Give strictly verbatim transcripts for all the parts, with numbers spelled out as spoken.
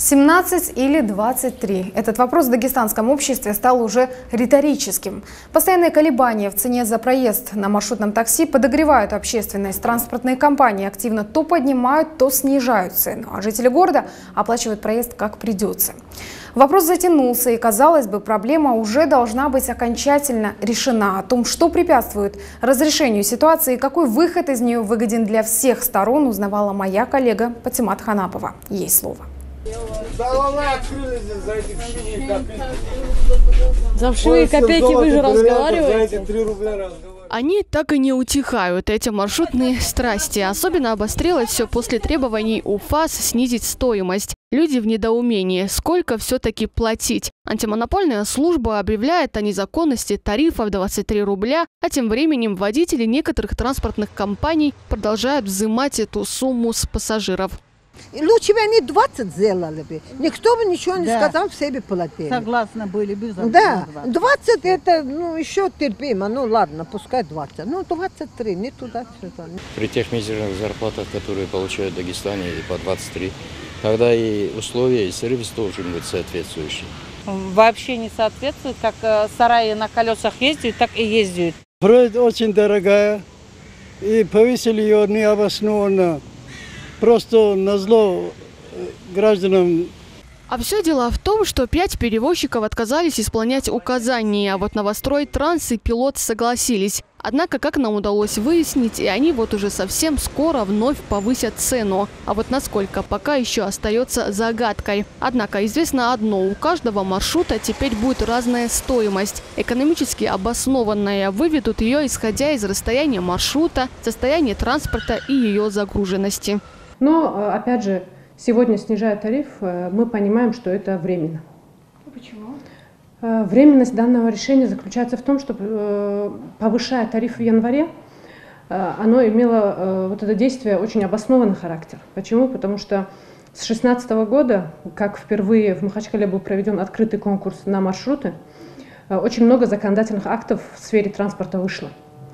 семнадцать или двадцать три? Этот вопрос в дагестанском обществе стал уже риторическим. Постоянные колебания в цене за проезд на маршрутном такси подогревают общественность. Транспортные компании активно то поднимают, то снижают цену, а жители города оплачивают проезд как придется. Вопрос затянулся, и, казалось бы, проблема уже должна быть окончательно решена. О том, что препятствует разрешению ситуации и какой выход из нее выгоден для всех сторон, узнавала моя коллега Патимат Ханапова. Ей слово. За вшивые копейки вы же разговариваете? Они так и не утихают, эти маршрутные страсти. Особенно обострилось все после требований УФАС снизить стоимость. Люди в недоумении, сколько все-таки платить. Антимонопольная служба объявляет о незаконности тарифов двадцать три рубля, а тем временем водители некоторых транспортных компаний продолжают взимать эту сумму с пассажиров. Лучше бы они двадцать сделали бы. Никто бы ничего не да. сказал, все бы платили. Согласны были бы за Да, двадцать. двадцать это ну, еще терпимо. Ну ладно, пускай двадцать. Ну двадцать три, не туда-сюда. При тех мизерных зарплатах, которые получают в Дагестане, и по двадцать три, тогда и условия, и сервис должен быть соответствующий. Вообще не соответствует, как сараи на колесах ездят, так и ездят. Проезд очень дорогая, и повесили ее необоснованно. Просто назло гражданам. А все дело в том, что пять перевозчиков отказались исполнять указания, а вот новострой «Транс» и «Пилот» согласились. Однако, как нам удалось выяснить, и они вот уже совсем скоро вновь повысят цену. А вот насколько, пока еще остается загадкой. Однако известно одно – у каждого маршрута теперь будет разная стоимость. Экономически обоснованная, выведут ее, исходя из расстояния маршрута, состояния транспорта и ее загруженности. Но, опять же, сегодня, снижая тариф, мы понимаем, что это временно. Почему? Временность данного решения заключается в том, что, повышая тариф в январе, оно имело вот это действие очень обоснованный характер. Почему? Потому что с две тысячи шестнадцатого года, как впервые в Махачкале был проведен открытый конкурс на маршруты, очень много законодательных актов в сфере транспорта вышло.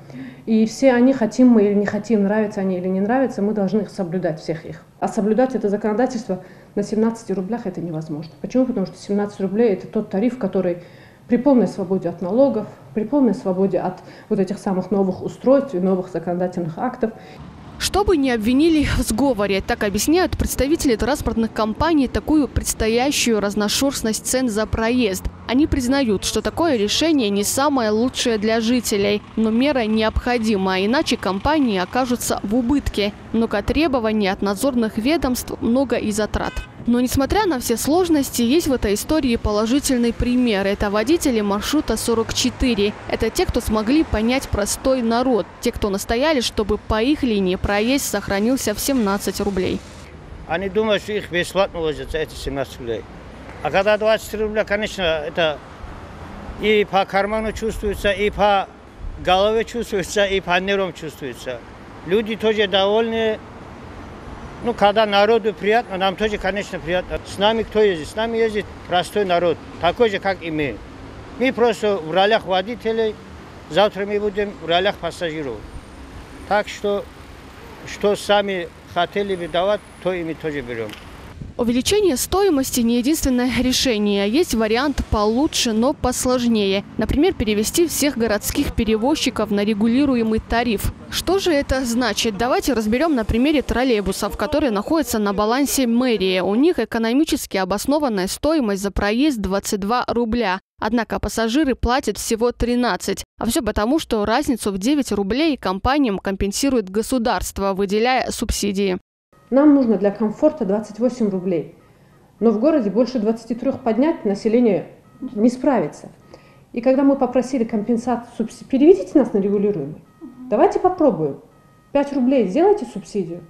И все они, хотим мы или не хотим, нравятся они или не нравятся, мы должны их соблюдать, всех их. А соблюдать это законодательство на семнадцати рублях это невозможно. Почему? Потому что семнадцать рублей это тот тариф, который при полной свободе от налогов, при полной свободе от вот этих самых новых устройств и новых законодательных актов. Чтобы не обвинили в сговоре, так объясняют представители транспортных компаний такую предстоящую разношерстность цен за проезд. Они признают, что такое решение не самое лучшее для жителей, но мера необходима, иначе компании окажутся в убытке. Много требований от надзорных ведомств, много и затрат. Но несмотря на все сложности, есть в этой истории положительный пример. Это водители маршрута сорок четыре. Это те, кто смогли понять простой народ. Те, кто настояли, чтобы по их линии проезд сохранился в семнадцать рублей. Они думают, что их бесплатно возят за эти семнадцать рублей. А когда двадцать три рубля, конечно, это и по карману чувствуется, и по голове чувствуется, и по нервам чувствуется. Люди тоже довольны. Ну, когда народу приятно, нам тоже, конечно, приятно. С нами кто ездит? С нами ездит простой народ, такой же, как и мы. Мы просто в ролях водителей, завтра мы будем в ролях пассажиров. Так что, что сами хотели бы давать, то и мы тоже берем. Увеличение стоимости не единственное решение. Есть вариант получше, но посложнее. Например, перевести всех городских перевозчиков на регулируемый тариф. Что же это значит? Давайте разберем на примере троллейбусов, которые находятся на балансе мэрии. У них экономически обоснованная стоимость за проезд двадцать два рубля. Однако пассажиры платят всего тринадцать. А все потому, что разницу в девять рублей компаниям компенсирует государство, выделяя субсидии. Нам нужно для комфорта двадцать восемь рублей. Но в городе больше двадцати трёх поднять население не справится. И когда мы попросили компенсацию субсидии, переведите нас на регулируемый. Давайте попробуем. пять рублей сделайте субсидию.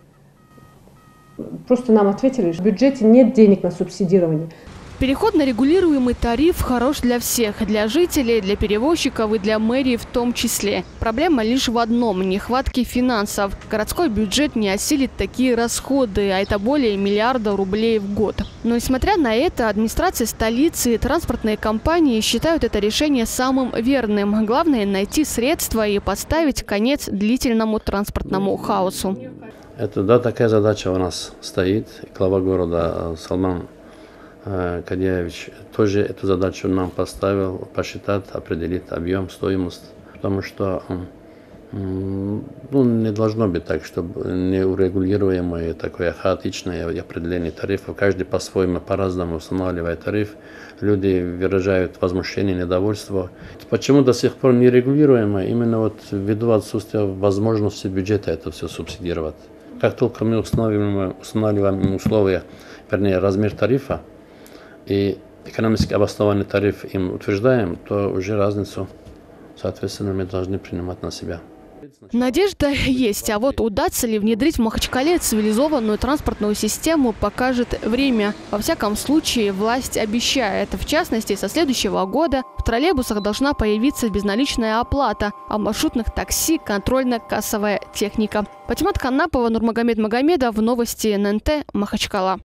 Просто нам ответили, что в бюджете нет денег на субсидирование. Переход на регулируемый тариф хорош для всех, для жителей, для перевозчиков и для мэрии в том числе. Проблема лишь в одном – нехватке финансов. Городской бюджет не осилит такие расходы, а это более миллиарда рублей в год. Но несмотря на это, администрация столицы и транспортные компании считают это решение самым верным. Главное – найти средства и поставить конец длительному транспортному хаосу. Это, да, такая задача у нас стоит. Глава города Салман Кадьевич тоже эту задачу нам поставил, посчитать, определить объем, стоимость, потому что ну, не должно быть так, чтобы неурегулируемое, такое хаотичное определение тарифов. Каждый по-своему, по-разному устанавливает тариф. Люди выражают возмущение, недовольство. Почему до сих пор нерегулируемо? Именно вот ввиду отсутствия возможности бюджета это все субсидировать. Как только мы устанавливаем, устанавливаем условия, вернее, размер тарифа, и экономически обоснованный тариф им утверждаем, то уже разницу, соответственно, мы должны принимать на себя. Надежда есть, а вот удастся ли внедрить в Махачкале цивилизованную транспортную систему, покажет время. Во всяком случае, власть обещает. В частности, со следующего года в троллейбусах должна появиться безналичная оплата, а в маршрутных такси – контрольно-кассовая техника. Патимат Канапова, Нурмагомед Магомедов, новости эн эн тэ, Махачкала.